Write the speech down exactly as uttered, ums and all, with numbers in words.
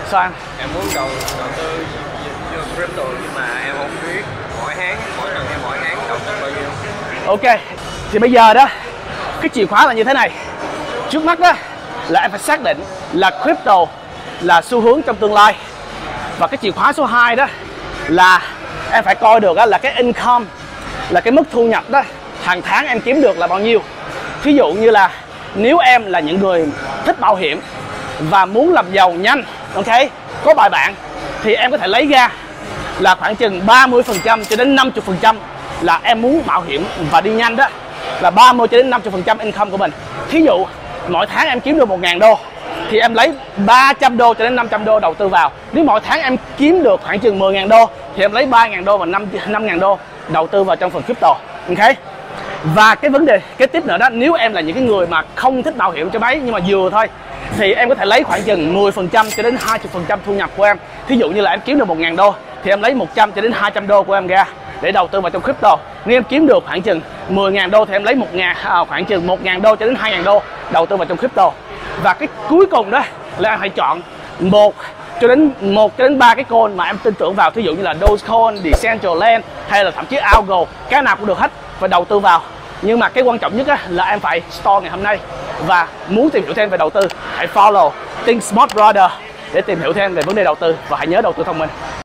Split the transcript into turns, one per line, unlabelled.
Sao anh?
Em muốn đầu đầu tư vô crypto nhưng mà em không biết mỗi tháng, mỗi lần hay mỗi tháng đầu tư bao nhiêu.
Ok, thì bây giờ đó cái chìa khóa là như thế này. Trước mắt đó là em phải xác định là crypto là xu hướng trong tương lai. Và cái chìa khóa số hai đó là em phải coi được đó là cái income, là cái mức thu nhập đó hàng tháng em kiếm được là bao nhiêu. Ví dụ như là nếu em là những người thích bảo hiểm và muốn làm giàu nhanh, ok, có bài bản, thì em có thể lấy ra là khoảng chừng ba mươi phần trăm cho đến năm mươi phần trăm là em muốn bảo hiểm và đi nhanh đó, là ba mươi cho đến năm mươi phần trăm income của mình. Thí dụ mỗi tháng em kiếm được một ngàn đô thì em lấy ba trăm đô cho đến năm trăm đô đầu tư vào. Nếu mỗi tháng em kiếm được khoảng chừng mười ngàn đô thì em lấy ba ngàn đô và năm ngàn đô đầu tư vào trong phần crypto, ok. Và cái vấn đề cái tiếp nữa đó, nếu em là những cái người mà không thích bảo hiểm cho mấy nhưng mà vừa thôi, thì em có thể lấy khoảng chừng mười phần trăm cho đến hai mươi phần trăm thu nhập của em. Thí dụ như là em kiếm được một ngàn đô thì em lấy một trăm cho đến hai trăm đô của em ra để đầu tư vào trong crypto. Nếu em kiếm được khoảng chừng mười ngàn đô thì em lấy một ngàn, à, khoảng chừng một ngàn đô cho đến hai ngàn đô đầu tư vào trong crypto. Và cái cuối cùng đó là em hãy chọn một cho đến một cho đến ba cái coin mà em tin tưởng vào, thí dụ như là Dogecoin, Decentraland hay là thậm chí Algo, cái nào cũng được hết, và đầu tư vào. Nhưng mà cái quan trọng nhất á, là em phải store ngày hôm nay. Và muốn tìm hiểu thêm về đầu tư, hãy follow Think Smart Brother để tìm hiểu thêm về vấn đề đầu tư, và hãy nhớ đầu tư thông minh.